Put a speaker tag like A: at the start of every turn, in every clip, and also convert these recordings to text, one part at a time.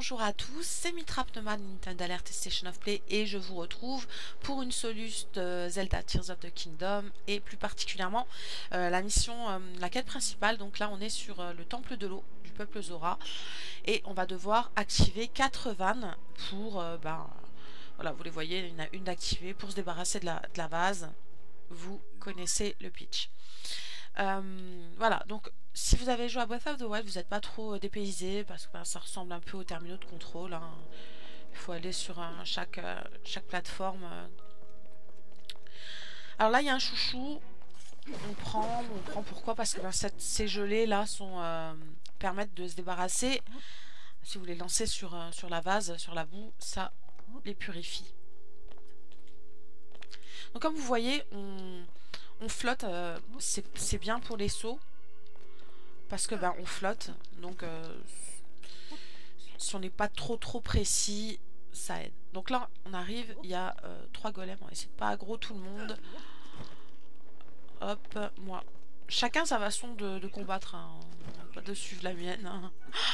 A: bonjour à tous, c'est Mitrap Nomad Nintendo Alert Station of Play et je vous retrouve pour une soluce de Zelda Tears of the Kingdom et plus particulièrement la mission, la quête principale. Donc là on est sur le temple de l'eau du peuple Zora et on va devoir activer 4 vannes pour, voilà, vous les voyez, il y en a une d'activer pour se débarrasser de la vase. Vous connaissez le pitch. Voilà, donc si vous avez joué à Breath of the Wild, vous n'êtes pas trop dépaysé parce que ça ressemble un peu aux terminaux de contrôle. Hein. Il faut aller sur chaque plateforme. Alors là, il y a un chouchou. On prend pourquoi? Parce que ces gelées là permettent de se débarrasser. Si vous les lancez sur la vase, sur la boue, ça les purifie. Donc comme vous voyez, on flotte, c'est bien pour les sauts. Parce que on flotte, donc si on n'est pas trop précis, ça aide. Donc là, on arrive, il y a 3 golems, on va essayer de pas aggro tout le monde. Hop, moi. Chacun sa façon de combattre, hein. Pas de suivre la mienne. Hein.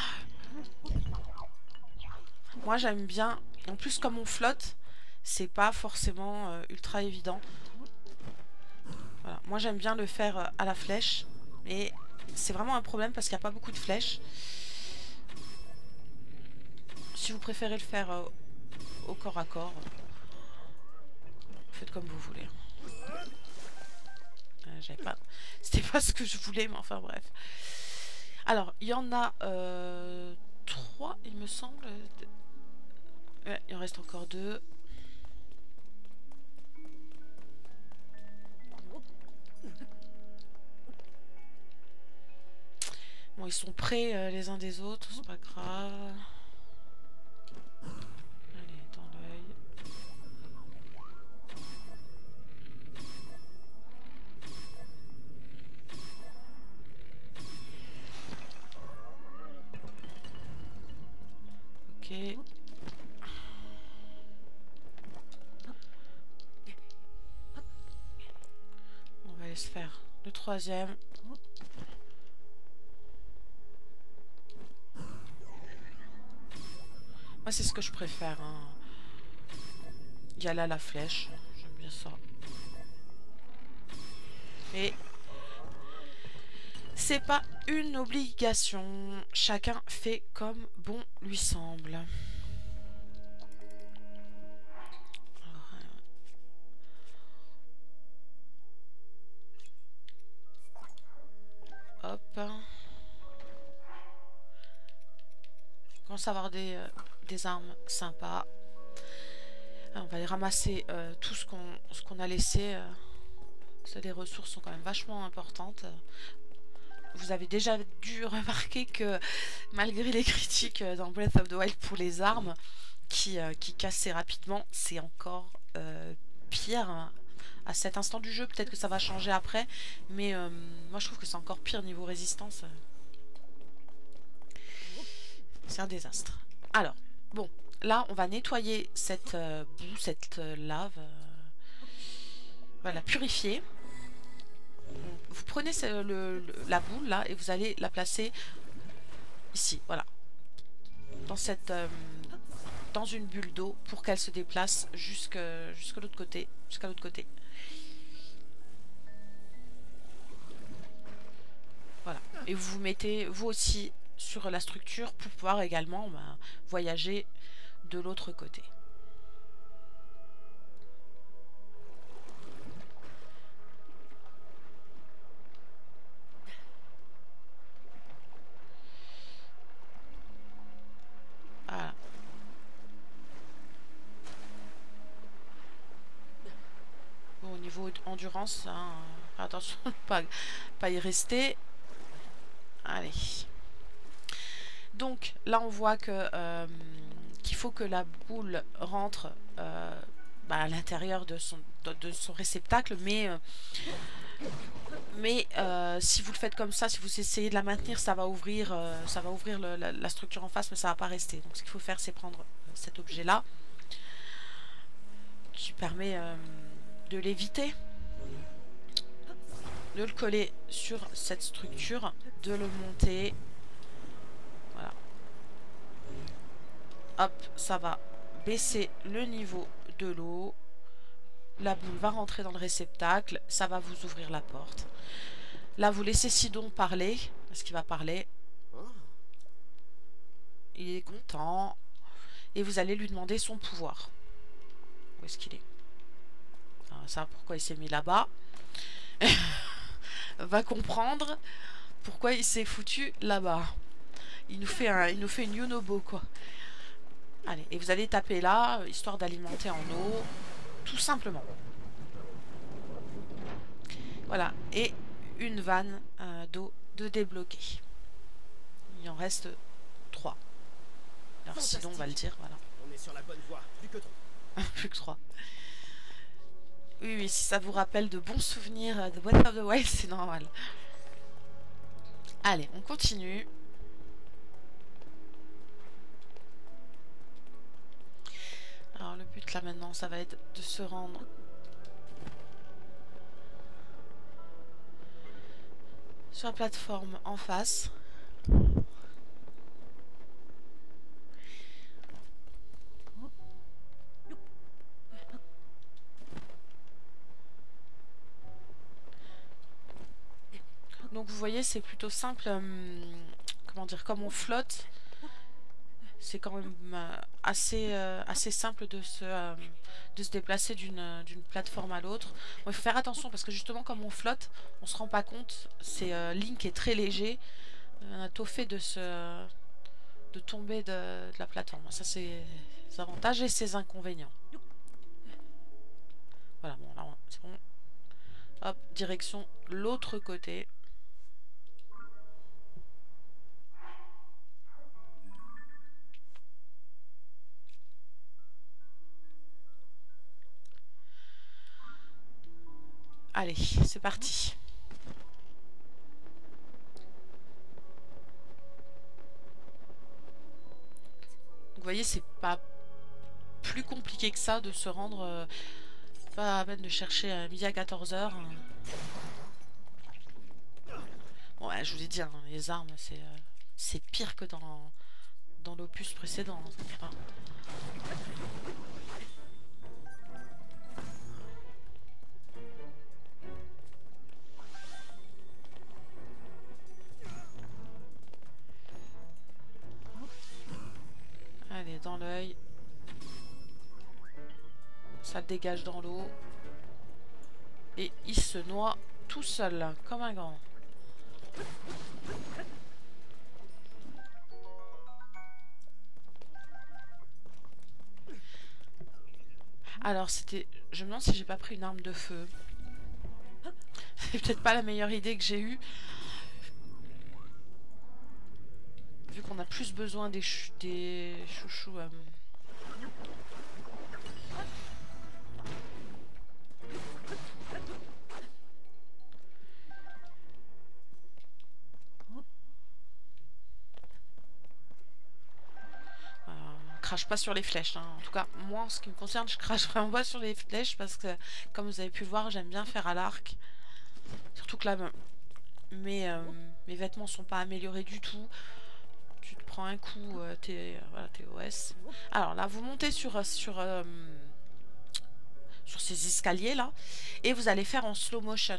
A: Moi j'aime bien, en plus comme on flotte, c'est pas forcément ultra évident. Voilà. Moi j'aime bien le faire à la flèche, mais c'est vraiment un problème parce qu'il n'y a pas beaucoup de flèches. Si vous préférez le faire au corps à corps, faites comme vous voulez. J'avais pas... C'était pas ce que je voulais, mais enfin bref. Alors, il y en a 3, il me semble. Ouais, il en reste encore 2. Bon, ils sont près les uns des autres, c'est pas grave. Allez, dans l'œil. Ok. On va aller se faire le 3e. Moi, c'est ce que je préfère. Hein. Il y a là la flèche. J'aime bien ça. Et c'est pas une obligation. Chacun fait comme bon lui semble. Alors, hop. On commence à avoir des armes sympas. Alors, on va aller ramasser tout ce qu'on a laissé. Les ressources sont quand même vachement importantes. Vous avez déjà dû remarquer que malgré les critiques dans Breath of the Wild pour les armes qui cassaient rapidement, c'est encore pire hein, à cet instant du jeu. Peut-être que ça va changer après, mais moi je trouve que c'est encore pire niveau résistance. C'est un désastre. Alors, bon, là on va nettoyer cette boue, cette lave. On va la purifier. Vous prenez la boule là et vous allez la placer ici, voilà. Dans une bulle d'eau pour qu'elle se déplace jusqu'à l'autre côté. Voilà. Et vous vous mettez vous aussi sur la structure pour pouvoir également voyager de l'autre côté. Voilà. Bon, au niveau endurance, hein, attention, pas y rester. Allez. Donc là on voit que qu'il faut que la boule rentre à l'intérieur de son réceptacle, mais si vous le faites comme ça, si vous essayez de la maintenir, ça va ouvrir la structure en face, mais ça va pas rester. Donc ce qu'il faut faire, c'est prendre cet objet là qui permet de l'éviter, de le coller sur cette structure, de le monter. Voilà. hop, ça va baisser le niveau de l'eau. La boule va rentrer dans le réceptacle, ça va vous ouvrir la porte. Là, vous laissez Sidon parler, parce qu'il va parler. Il est content. Et vous allez lui demander son pouvoir. Où est-ce qu'il est? Alors, ça, pourquoi il s'est mis là-bas. Va comprendre pourquoi il s'est foutu là-bas. Il nous fait une Yunobo, quoi. Allez, et vous allez taper là, histoire d'alimenter en eau. Tout simplement. Voilà, et une vanne d'eau de débloquer. Il en reste 3. Alors sinon on va le dire, voilà.
B: On est sur la bonne voie, plus que 3.
A: Plus que 3. Oui, oui, si ça vous rappelle de bons souvenirs de Breath of the Wild, c'est normal. Allez, on continue. Alors le but là maintenant, ça va être de se rendre sur la plateforme en face. Donc vous voyez, c'est plutôt simple. Comment dire, comme on flotte, c'est quand même assez simple de se déplacer d'une plateforme à l'autre. Bon, il faut faire attention parce que justement comme on flotte, on se rend pas compte. Link est très léger. On a tout fait de tomber de la plateforme. Ça c'est ses avantages et ses inconvénients. Voilà, bon là c'est bon. Hop, direction l'autre côté. Allez, c'est parti. Vous voyez, c'est pas plus compliqué que ça de se rendre. Pas à peine de chercher midi à 14 h. Bon, ouais, je vous ai dit, hein, les armes, c'est pire que dans l'opus précédent. Enfin, allez, dans l'œil. Ça le dégage dans l'eau. Et il se noie tout seul, comme un grand. Alors, c'était... Je me demande si j'ai pas pris une arme de feu. C'est peut-être pas la meilleure idée que j'ai eue. Vu qu'on a plus besoin des chouchous... crache pas sur les flèches, hein. En tout cas moi en ce qui me concerne je crache vraiment pas sur les flèches parce que comme vous avez pu le voir j'aime bien faire à l'arc, surtout que là mes vêtements sont pas améliorés du tout. Tu te prends un coup, t'es OS. Alors là vous montez sur ces escaliers là et vous allez faire en slow motion.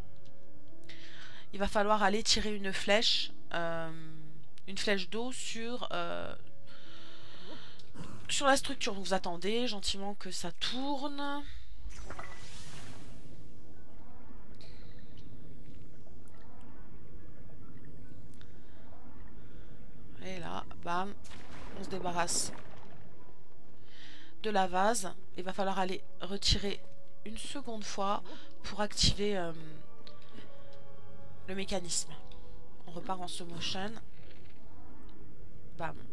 A: Il va falloir aller tirer une flèche d'eau sur la structure. Vous attendez gentiment que ça tourne. Et là, bam, on se débarrasse de la vase. Il va falloir aller retirer une seconde fois pour activer le mécanisme. On repart en slow motion. Bam.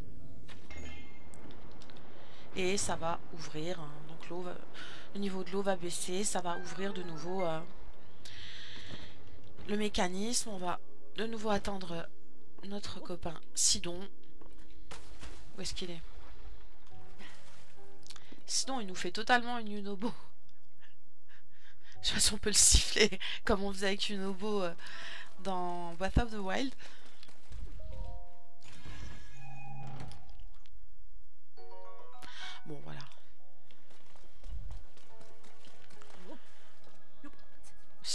A: Et ça va ouvrir, hein. Donc le niveau de l'eau va baisser, ça va ouvrir de nouveau le mécanisme. On va de nouveau attendre notre copain Sidon. Où est-ce qu'il est? Sinon il nous fait totalement une Yunobo. Je sais pas si on peut le siffler comme on faisait avec Yunobo dans Breath of the Wild.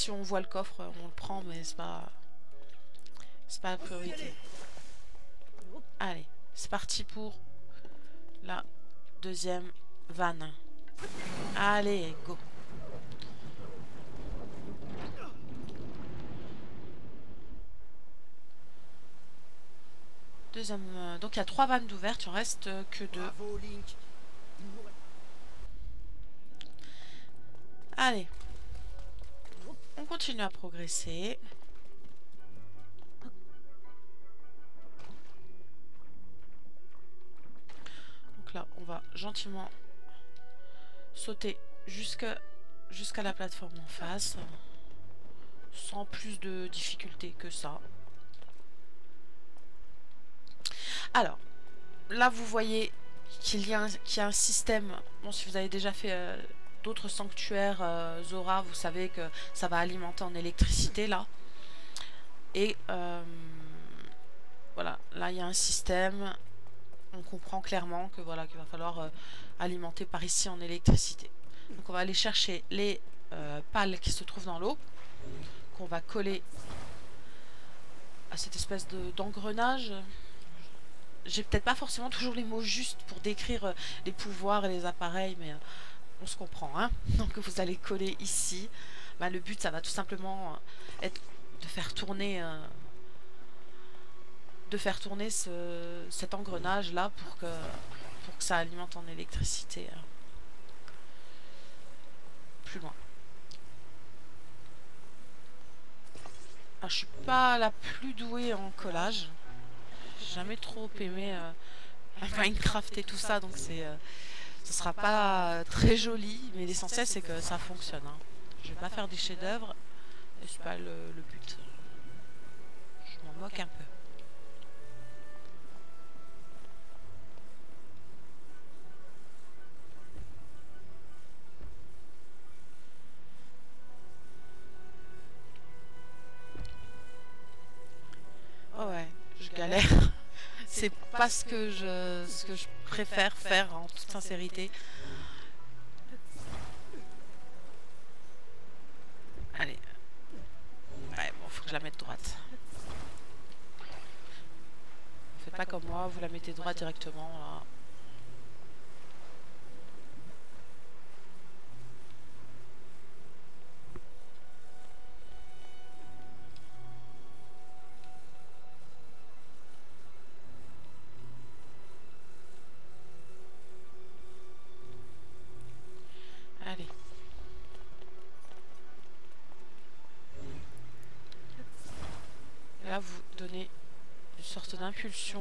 A: si on voit le coffre, on le prend, mais c'est pas la priorité. Allez, c'est parti pour la deuxième vanne. Allez, go. Deuxième, donc il y a 3 vannes d'ouvertes, il en reste que 2.
B: Bravo, Link.
A: Allez, on continue à progresser. Donc là, on va gentiment sauter jusqu'à la plateforme en face, sans plus de difficulté que ça. Alors, là vous voyez qu'il y a un système, bon si vous avez déjà fait d'autres sanctuaires Zora, vous savez que ça va alimenter en électricité là. Et voilà, là il y a un système, on comprend clairement que voilà qu'il va falloir alimenter par ici en électricité. Donc on va aller chercher les pales qui se trouvent dans l'eau, qu'on va coller à cette espèce d'engrenage. J'ai peut-être pas forcément toujours les mots justes pour décrire les pouvoirs et les appareils, mais on se comprend, hein. Donc vous allez coller ici. Bah, le but, ça va tout simplement être de faire tourner cet engrenage là pour que ça alimente en électricité plus loin. Alors, je suis pas la plus douée en collage. J'ai jamais trop aimé Minecraft et tout ça, donc ce sera pas très joli, mais l'essentiel c'est que ça fonctionne, hein. Je vais pas faire des chefs-d'œuvre, et c'est pas le but. Je m'en moque un peu. Oh ouais, je galère. C'est pas ce que je préfère faire en toute sincérité. Allez. Ouais, bon, faut que je la mette droite. Faites pas comme moi, vous la mettez droite directement là. Allez. Et là, vous donnez une sorte d'impulsion.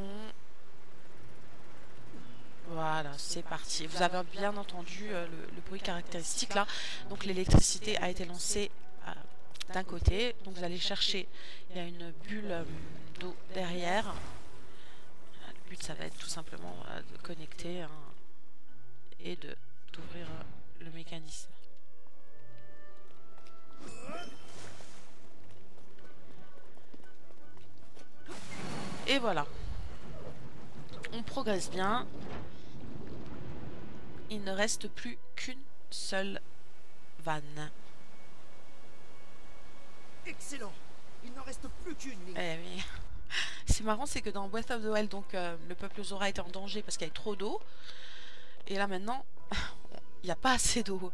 A: Voilà, c'est parti. Vous avez bien entendu le bruit caractéristique là. Donc l'électricité a été lancée d'un côté. Donc vous allez chercher, il y a une bulle d'eau derrière. Le but, ça va être tout simplement de connecter, hein, et d'ouvrir le mécanisme. Et voilà. On progresse bien. Il ne reste plus qu'une seule vanne.
B: Excellent. Il n'en reste plus qu'une.
A: Eh oui. C'est marrant, c'est que dans Breath of the Wild, donc le peuple Zora était en danger parce qu'il y avait trop d'eau. Et là maintenant, il n'y a pas assez d'eau.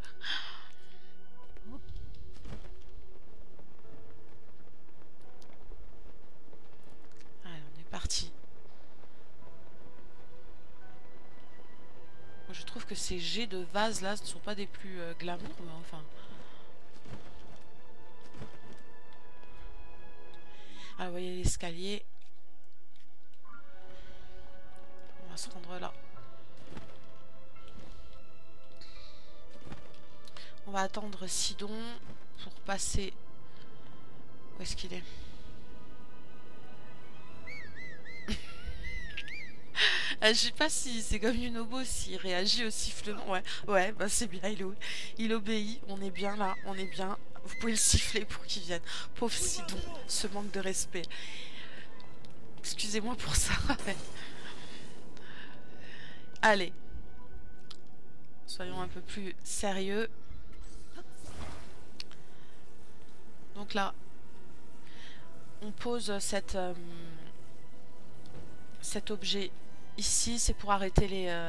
A: Allez, on est parti. Moi, je trouve que ces jets de vase là ne sont pas des plus glamour, mais enfin. Ah, vous voyez l'escalier. On va se rendre là. On va attendre Sidon pour passer. Où est-ce qu'il est, Je sais pas si c'est comme Yunobo, s'il réagit au sifflement. Ouais, ouais, bah c'est bien, il obéit. On est bien là, on est bien. Vous pouvez le siffler pour qu'il vienne. Pauvre Sidon, ce manque de respect. Excusez-moi pour ça. Allez. Soyons un peu plus sérieux. Donc là, on pose cet objet ici, c'est pour arrêter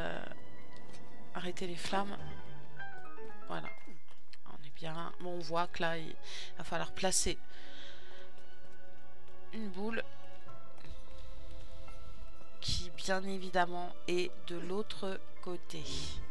A: les flammes. Voilà, on est bien. Bon, on voit que là, il va falloir placer une boule qui, bien évidemment, est de l'autre côté.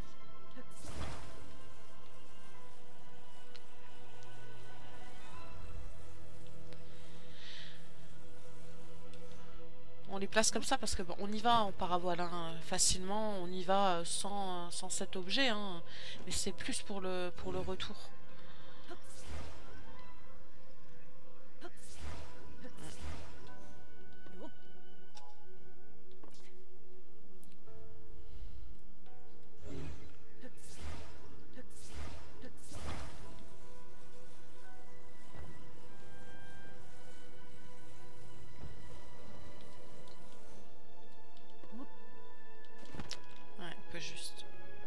A: On les place comme ça parce que bon, on y va en parabole hein, facilement, on y va sans cet objet, hein, mais c'est plus pour le retour. Juste.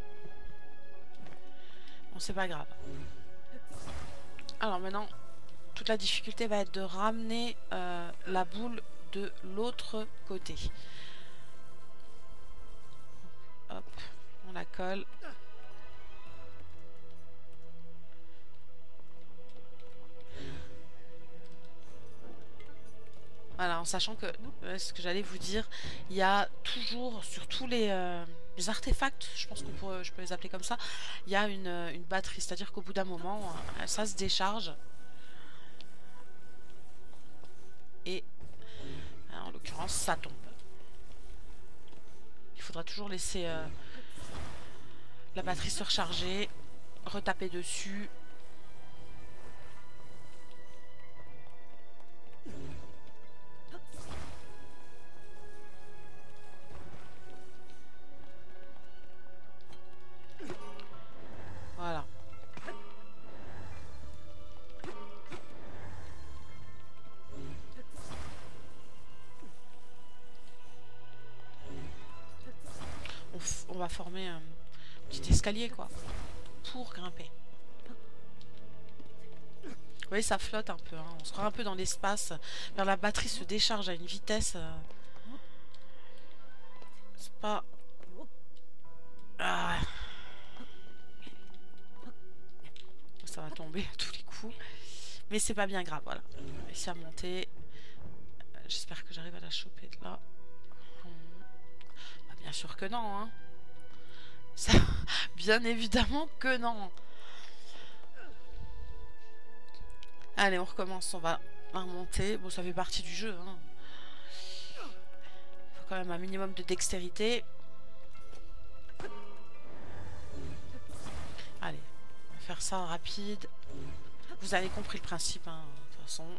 A: Bon, c'est pas grave. Alors maintenant, toute la difficulté va être de ramener la boule de l'autre côté. Hop, on la colle. Voilà, en sachant que, ce que j'allais vous dire, il y a toujours, sur tous les artefacts, je pense je peux les appeler comme ça, il y a une batterie, c'est-à-dire qu'au bout d'un moment, ça se décharge. Et en l'occurrence, ça tombe. Il faudra toujours laisser la batterie se recharger, retaper dessus. Voilà. On va former un petit escalier quoi, pour grimper. Vous voyez, ça flotte un peu, hein. On se croit un peu dans l'espace. La batterie se décharge à une vitesse. C'est pas... Ah. Ça va tomber à tous les coups. Mais c'est pas bien grave, voilà. On va essayer à monter. J'espère que j'arrive à la choper de là. Bah, bien sûr que non, hein. Ça, bien évidemment que non. Allez, on recommence, on va remonter. Bon, ça fait partie du jeu, hein. Il faut quand même un minimum de dextérité. Allez, on va faire ça rapide. Vous avez compris le principe, hein, de toute façon.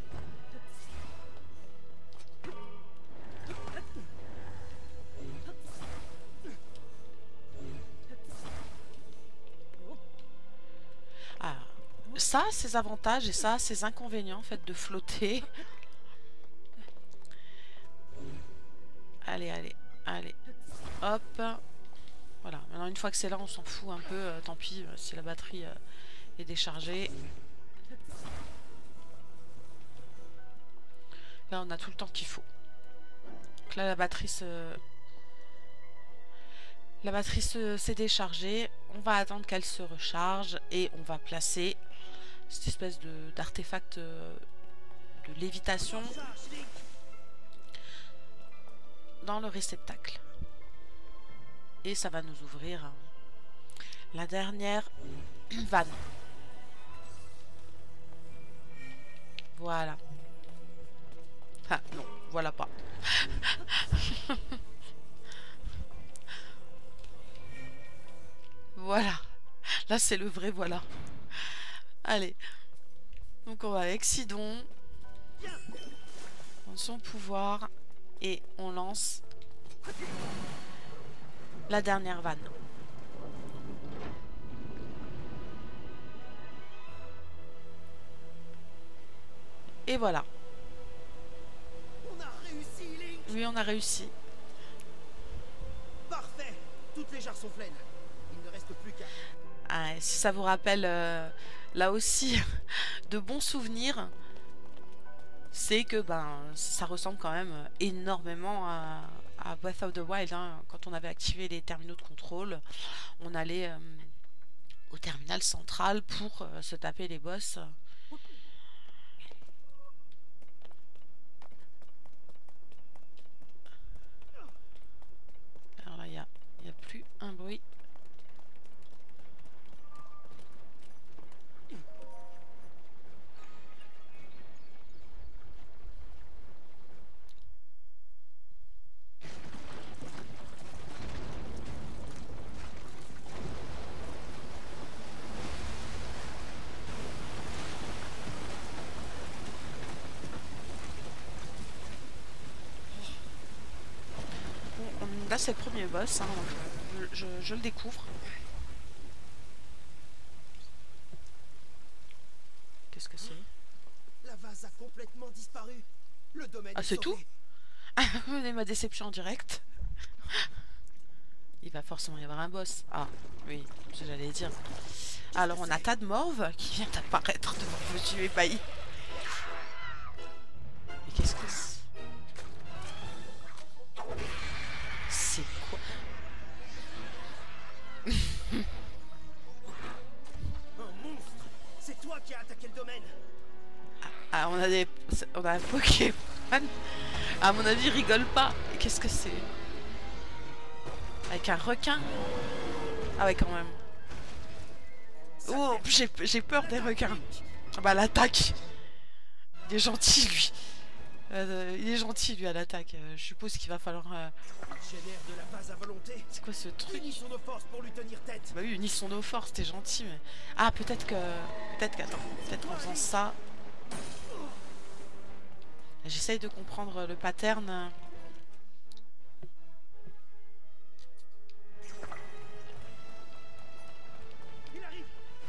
A: Ah, ça, ses avantages et ça, ses inconvénients, en fait, de flotter. Allez, allez, allez. Hop. Voilà. Maintenant, une fois que c'est là, on s'en fout un peu. Tant pis si la batterie est déchargée. Là, on a tout le temps qu'il faut. Donc là, la batterie s'est déchargée. On va attendre qu'elle se recharge et on va placer cette espèce d'artefact de lévitation dans le réceptacle. Et ça va nous ouvrir la dernière vanne. Voilà. Ah non, voilà pas. Voilà. Là, c'est le vrai voilà. Allez. Donc, on va avec Sidon. On son pouvoir. Et on lance la dernière vanne. Et voilà.
B: On a réussi, Link.
A: Oui, on a réussi.
B: Parfait. Toutes les jarres sont pleines. Il ne reste plus qu'à...
A: Ah, si ça vous rappelle là aussi, de bons souvenirs, c'est que ben ça ressemble quand même énormément à Breath of the Wild, hein. Quand on avait activé les terminaux de contrôle, on allait au terminal central pour se taper les boss. Alors là, il n'y a plus un bruit. Là, c'est le premier boss, hein, donc je le découvre. Qu'est-ce que c'est?
B: La vase a complètement disparu. Le domaine
A: Ah,
B: est
A: c'est tout?
B: sauvé.
A: Venez ma déception en direct. Il va forcément y avoir un boss. Ah, oui, ce que j'allais dire. Alors, on a Tadmorv qui vient d'apparaître devant vos yeux ébahis. Mais qu'est-ce que c'est? C'est quoi?
B: Un monstre. C'est toi qui as attaqué le domaine.
A: Ah, on a un Pokémon. À mon avis, il rigole pas. Qu'est-ce que c'est? Avec un requin? Ah ouais, quand même. Oh, j'ai peur des requins. Ah bah, l'attaque. Il est gentil, lui. Il est gentil, lui, à l'attaque. Je suppose qu'il va falloir...
B: Génère de la vase à volonté.
A: C'est quoi ce truc?
B: Unissons nos forces pour lui tenir tête.
A: Bah oui, unissons nos forces, t'es gentil, mais... Ah, peut-être qu'attends, peut-être qu'en faisant ça... J'essaye de comprendre le pattern.
B: Il arrive.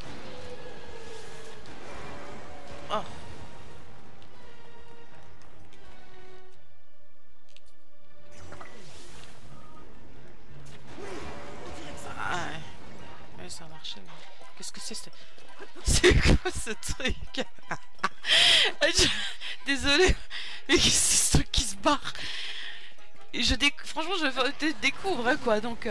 A: Oh. Ah ouais. Ouais, ça a marché. Ouais. Qu'est-ce que c'est? C'est quoi ce truc? Désolée, mais c'est ce truc qui se barre. Et franchement, je découvre, hein, quoi. Donc,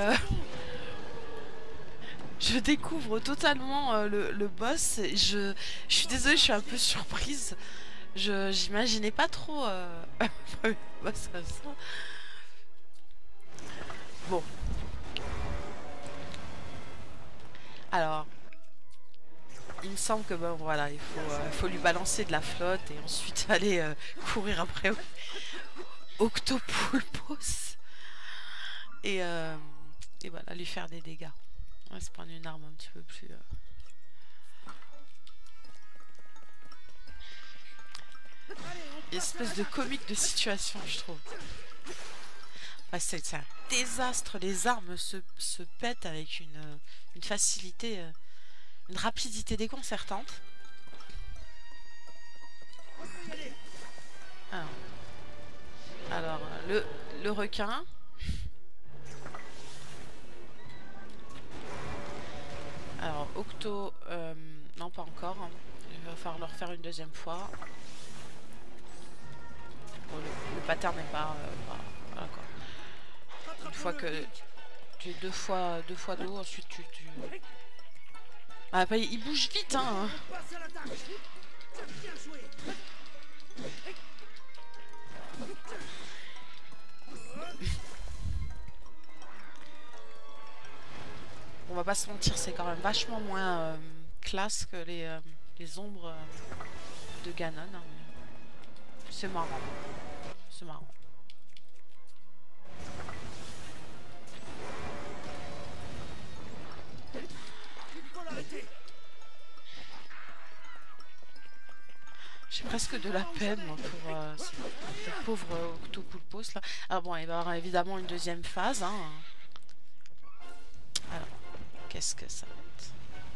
A: je découvre totalement le boss. Et je suis désolée, je suis un peu surprise. J'imaginais pas trop un premier boss comme ça. Bon. Alors, il me semble que bon, voilà, il faut lui balancer de la flotte et ensuite aller courir après Octopulpos et voilà, lui faire des dégâts. On va se prendre une arme un petit peu plus... Espèce de comique de situation, je trouve. Ouais, c'est un désastre. Les armes se pètent avec une facilité, une rapidité déconcertante. Alors le requin. Alors, Octo... non, pas encore. Il va falloir le refaire une deuxième fois. Bon, le pattern n'est pas... voilà, quoi. Une fois que tu es deux fois d'eau, ensuite tu... Ah, bah, il bouge vite, hein. On va pas se mentir, c'est quand même vachement moins classe que les ombres de Ganon. Hein. C'est marrant. C'est marrant. J'ai presque de la peine moi, pour ce pauvre Octopulpos là. Alors bon, il va y avoir évidemment une deuxième phase. Hein. Alors, qu'est-ce que ça va être?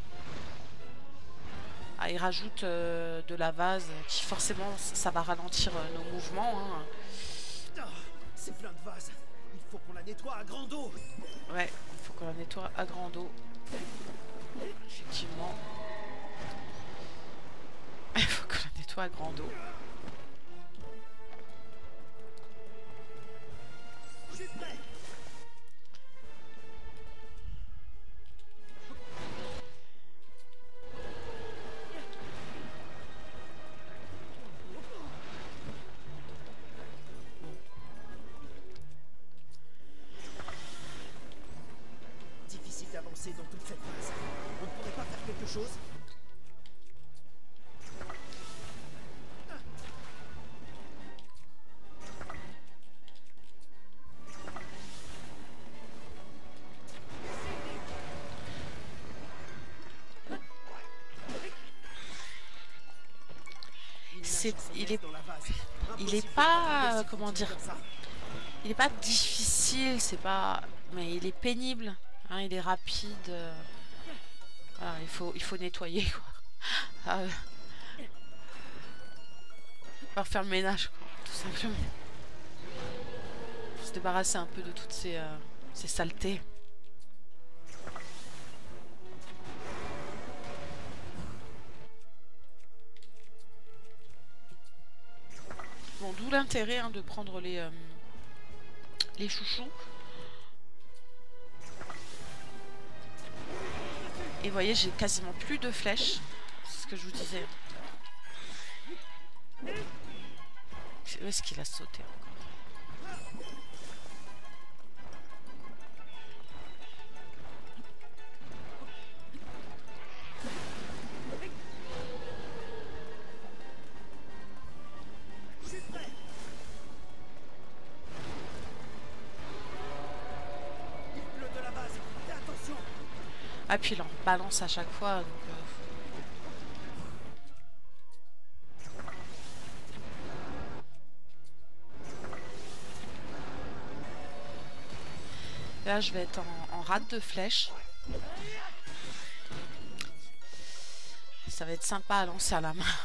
A: Ah, il rajoute de la vase qui forcément ça va ralentir nos mouvements. Hein.
B: C'est plein de vases. Il faut qu'on la nettoie à grande eau.
A: Ouais, il faut qu'on la nettoie à grande eau. Effectivement. Il faut qu'on la nettoie à grande eau.
B: Difficile d'avancer dans toute cette phase. On ne pourrait pas faire quelque chose?
A: Il est pas, comment dire, il est pas difficile, c'est pas, mais il est pénible, hein, il est rapide. Voilà, il faut nettoyer quoi. Faire faire le ménage quoi, tout simplement. Faut se débarrasser un peu de toutes ces saletés. Bon, d'où l'intérêt hein, de prendre les chouchous. Et vous voyez, j'ai quasiment plus de flèches. C'est ce que je vous disais. Où est-ce qu'il a sauté encore? Ah puis il en balance à chaque fois. Donc, là je vais être en rate de flèches. Ça va être sympa à lancer à la main.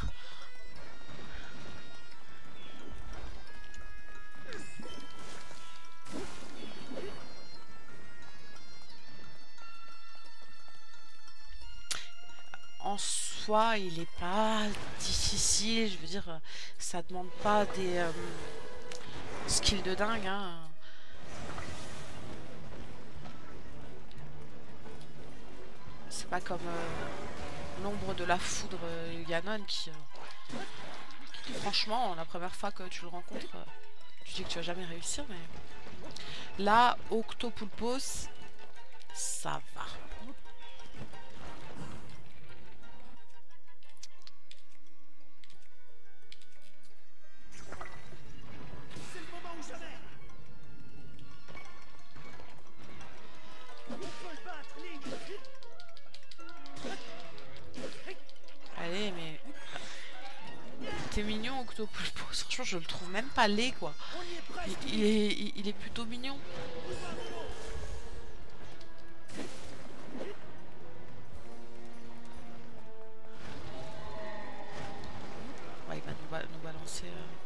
A: En soi, il est pas difficile. Je veux dire, ça demande pas des skills de dingue. Hein. C'est pas comme l'ombre de la foudre Ganon qui, franchement, la première fois que tu le rencontres, tu dis que tu vas jamais réussir. Mais là, Octopulpos, ça va. Allez, mais t'es mignon Octopulpos. Franchement, je le trouve même pas laid quoi. Il est plutôt mignon. Ouais, il va nous balancer.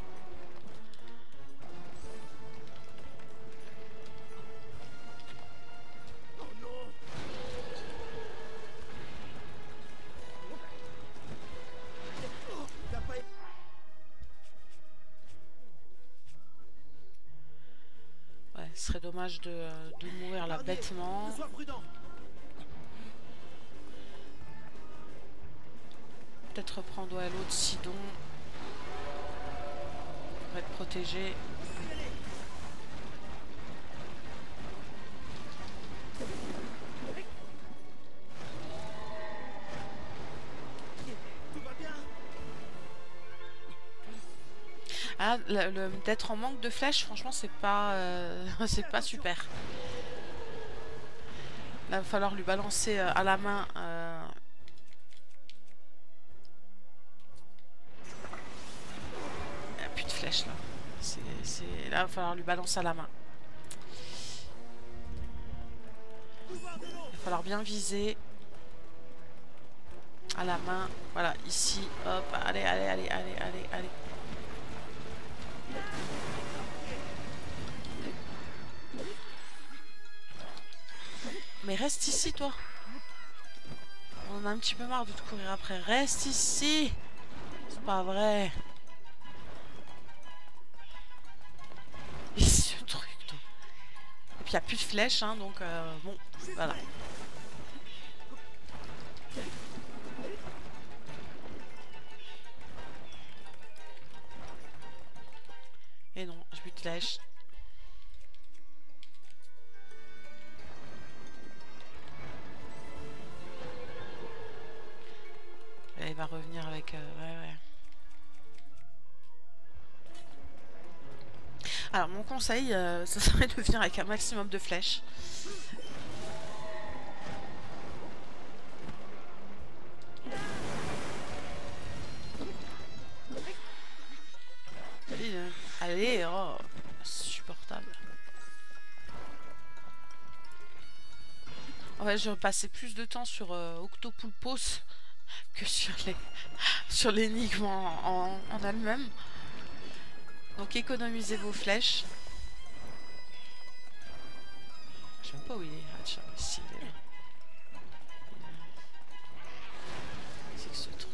A: Ouais, ce serait dommage de mourir là bêtement. Peut-être reprendre ouais, l'autre Sidon. Pour être protégé. Ah, d'être en manque de flèches, franchement, c'est pas, c'est pas super. Là, il va falloir lui balancer à la main. Il n'y a plus de flèches là. Là, il va falloir lui balancer à la main. Il va falloir bien viser. À la main. Voilà, ici. Hop, allez, allez, allez, allez, allez, allez. Mais reste ici, toi. On en a un petit peu marre de te courir après. Reste ici. C'est pas vrai. Et ce truc, toi. Et puis il n'y a plus de flèches, hein, donc bon, voilà. Et non, j'ai plus de flèches. Et il va revenir avec... ouais, ouais. Alors mon conseil, ça serait de venir avec un maximum de flèches. Allez, oh, insupportable. En fait, je passais plus de temps sur Octopulpos que sur les sur l'énigme en elle-même. Donc économisez vos flèches. Je sais même pas où il est. Ah tiens, ici il est là. C'est que ce truc.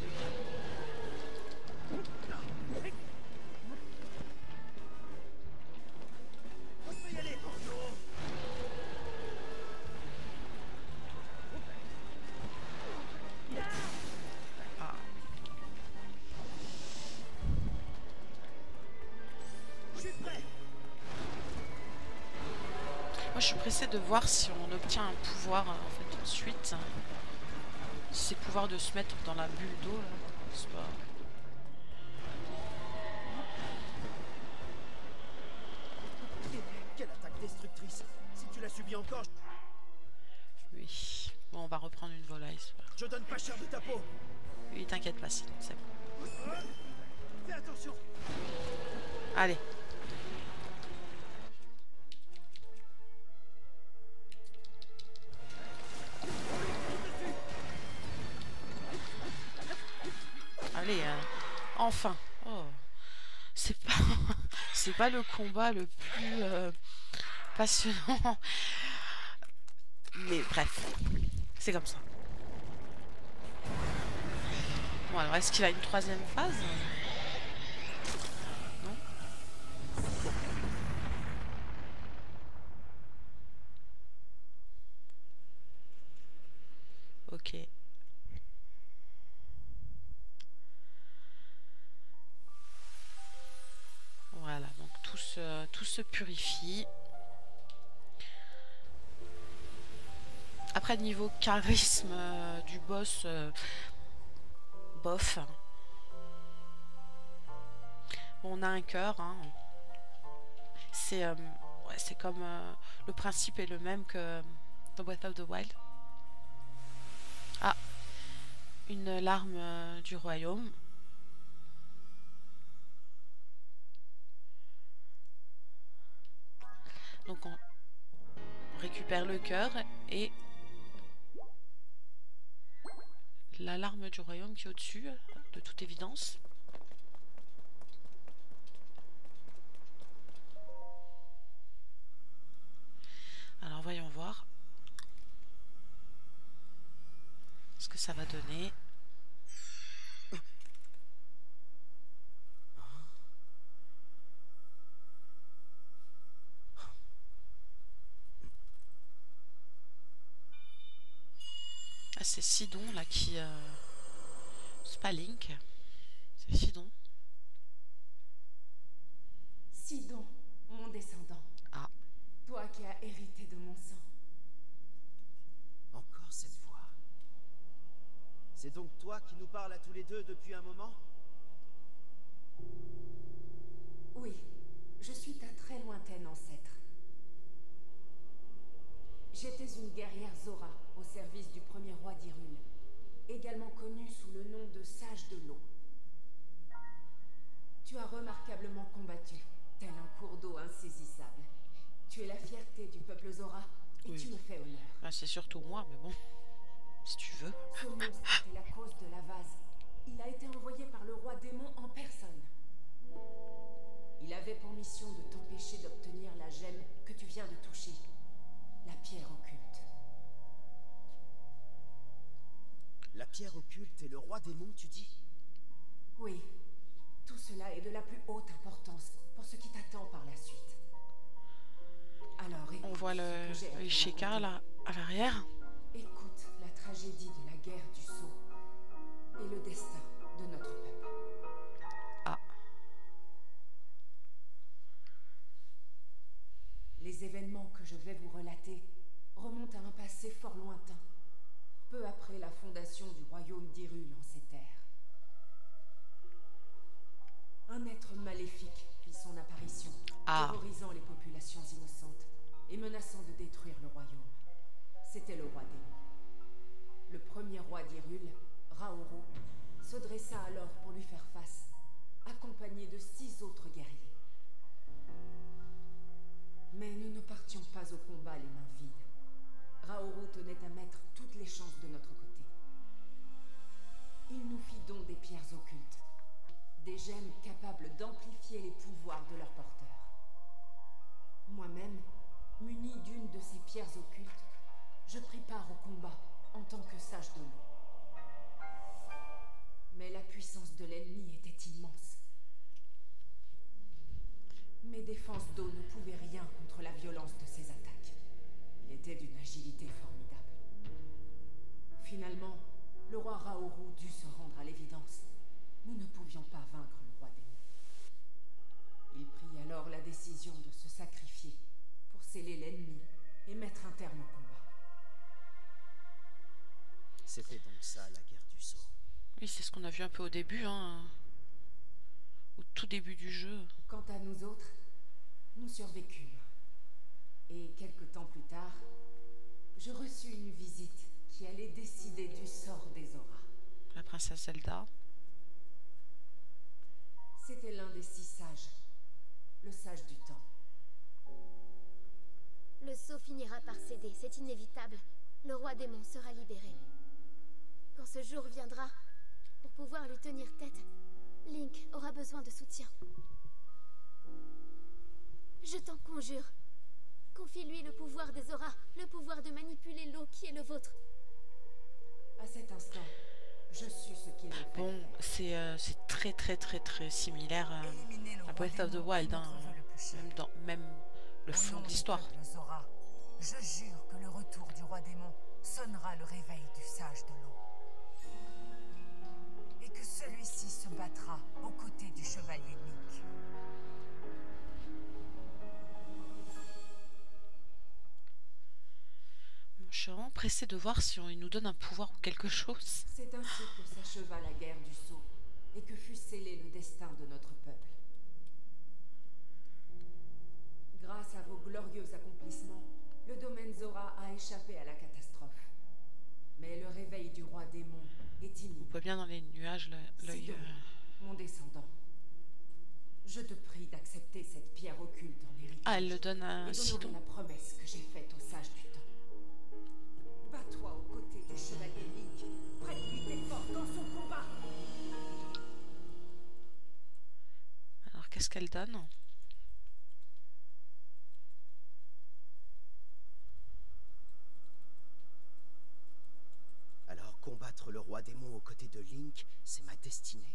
A: Ah. Moi je suis pressée de voir si on obtient un pouvoir en fait ensuite. Si c'est pouvoir de se mettre dans la bulle d'eau là. C'est pas...
B: Quelle attaque destructrice! Si tu l'as subi encore,
A: Oui. Bon, on va reprendre une volaille.
B: je donne pas cher de ta peau!
A: Oui, t'inquiète pas, c'est bon.
B: Fais attention!
A: Allez. Allez, enfin. Oh. C'est pas... c'est pas le combat le plus passionnant. Mais bref. C'est comme ça. Bon, alors est-ce qu'il a une troisième phase? Non? Ok. Voilà, donc tout se purifie. Après, niveau charisme du boss, bof. Bon, on a un cœur, hein. C'est ouais, c'est comme le principe est le même que dans Breath of the Wild. Ah, une larme du royaume. Donc on récupère le cœur et la larme du royaume qui est au-dessus, de toute évidence. Alors voyons voir ce que ça va donner. Ah, c'est Sidon là qui... c'est pas Link, c'est Sidon.
C: Sidon, mon descendant.
A: Ah.
C: Toi qui as hérité de mon sang.
B: Encore cette voix. C'est donc toi qui nous parles à tous les deux depuis un moment?
C: Oui, je suis ta très lointaine ancêtre. J'étais une guerrière Zora au service du premier roi d'Hyrule, également connue sous le nom de Sage de l'eau. Tu as remarquablement combattu, tel un cours d'eau insaisissable. Tu es la fierté du peuple Zora et
A: Oui.
C: tu me fais honneur.
A: Ah, c'est surtout moi, mais bon, si tu veux.
C: Ce monstre était la cause de la vase. Il a été envoyé par le roi démon en personne. Il avait pour mission de t'empêcher d'obtenir la gemme que tu viens de toucher, la pierre occulte.
B: La pierre occulte et le roi démon, tu dis?
C: Oui. Tout cela est de la plus haute importance pour ce qui t'attend par la suite. Alors,
A: On voit le Ishika là à l'arrière.
C: Écoute la tragédie de la guerre du Sceau et le destin de notre peuple.
A: Ah.
C: Les événements que je vais vous relater remontent à un passé fort lointain, peu après la fondation du royaume d'Hyrule en ces terres. Un être maléfique fit son apparition, terrorisant les populations innocentes et menaçant de détruire le royaume. C'était le roi démon. Le premier roi d'Hyrule, Raoru, se dressa alors pour lui faire face, accompagné de 6 autres guerriers. Mais nous ne partions pas au combat les mains vides. Raoru tenait à mettre toutes les chances de notre côté. Il nous fit don des pierres occultes, des gemmes capables d'amplifier les pouvoirs de leur porteur. Moi-même, muni d'une de ces pierres occultes, je pris part au combat en tant que sage de l'eau. Mais la puissance de l'ennemi était immense. Mes défenses d'eau ne pouvaient rien contre la violence de ses attaques. Il était d'une agilité formidable. Finalement, le roi Raoru dut se rendre à l'évidence. Nous ne pouvions pas vaincre le roi démon. Il prit alors la décision de se sacrifier pour sceller l'ennemi et mettre un terme au combat.
B: C'était donc ça, la guerre du Sceau.
A: Oui, c'est ce qu'on a vu un peu au début, hein. Au tout début du jeu.
C: Quant à nous autres, nous survécûmes. Et quelque temps plus tard, je reçus une visite qui allait décider du sort des auras.
A: La princesse Zelda.
C: C'était l'un des 6 sages, le sage du temps.
D: Le sceau finira par céder, c'est inévitable. Le roi démon sera libéré. Quand ce jour viendra, pour pouvoir lui tenir tête, Link aura besoin de soutien. Je t'en conjure, confie-lui le pouvoir des auras, le pouvoir de manipuler l'eau qui est le vôtre.
C: À cet instant, je suis ce qu'il me fait.
A: Bon, c'est très similaire à Breath of the Wild, hein. Même le fond de l'histoire.
C: Je jure que le retour du roi démon sonnera le réveil du sage de l'eau. Et que celui-ci se battra aux côtés du chevalier Link.
A: Je suis vraiment pressée de voir si il nous donne un pouvoir ou quelque chose.
C: C'est ainsi que s'acheva la guerre du Sceau et que fut scellé le destin de notre peuple. Grâce à vos glorieux accomplissements, le domaine Zora a échappé à la catastrophe. Mais le réveil du roi démon est imminent.
A: On voit bien dans les nuages l'œil.
C: Sidon, mon descendant, je te prie d'accepter cette pierre occulte en héritage.
A: Ah, elle le donne à Sidon.
C: Et la promesse que j'ai faite au sage du temps. Bats-toi aux côtés du chevalier Link. Prête-lui tes forces dans son combat.
A: Alors, qu'est-ce qu'elle donne?
B: Alors combattre le roi démon aux côtés de Link, c'est ma destinée.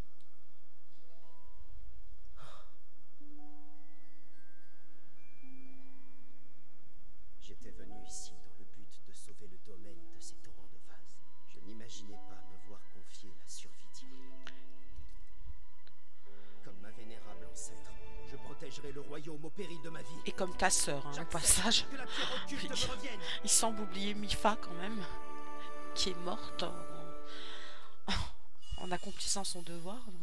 B: J'étais venu ici dans le but de sauver le domaine de ces torrents de vase. Je n'imaginais pas me voir confier la survie d'Hyrule. Comme ma vénérable ancêtre, je protégerai le royaume au péril de ma vie.
A: Et comme ta sœur, hein, au passage.
B: Que la pierre occulte me revienne.
A: Il semble oublier Mipha quand même, qui est morte en accomplissant son devoir. Donc.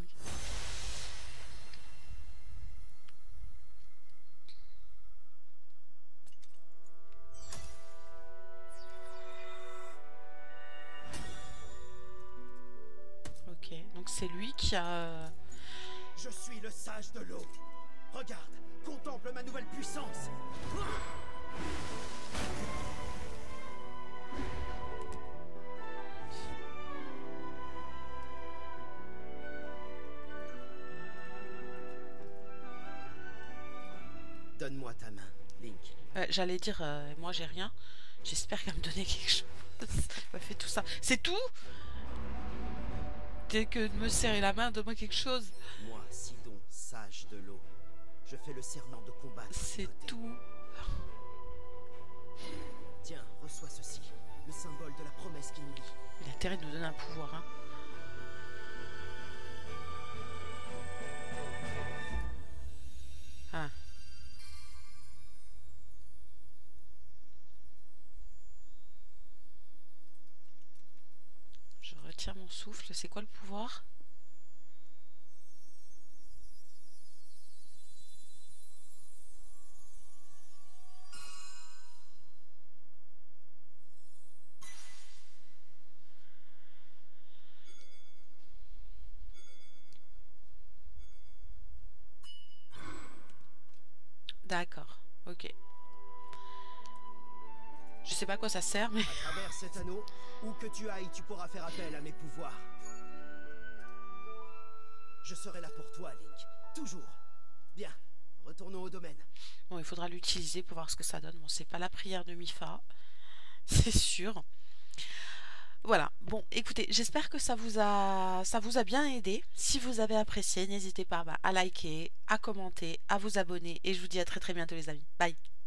A: Ok, donc c'est lui qui a...
B: Je suis le sage de l'eau. Regarde, contemple ma nouvelle puissance. Donne-moi ta main, Link.
A: J'allais dire, moi j'ai rien. J'espère qu'elle me donnait quelque chose. Elle m'a fait tout ça. C'est tout? dès que de me serrer la main, donne-moi quelque chose.
B: Moi, Sidon, sage de l'eau, je fais le serment de combattre.
A: C'est tout.
B: Tiens, reçois ceci, le symbole de la promesse qui nous lie.
A: Il a intérêt de nous donner un pouvoir, hein. Ah. Je retire mon souffle. C'est quoi le pouvoir? D'accord, ok. Je sais pas à quoi ça sert, mais...
B: À travers cet anneau, où que tu ailles, tu pourras faire appel à mes pouvoirs. Je serai là pour toi, Link. Toujours. Bien, retournons au domaine.
A: Bon, il faudra l'utiliser pour voir ce que ça donne. Bon, c'est pas la prière de Mipha, c'est sûr. Voilà, bon, écoutez, j'espère que ça vous a bien aidé. Si vous avez apprécié, n'hésitez pas à liker, à commenter, à vous abonner. Et je vous dis à très très bientôt les amis. Bye!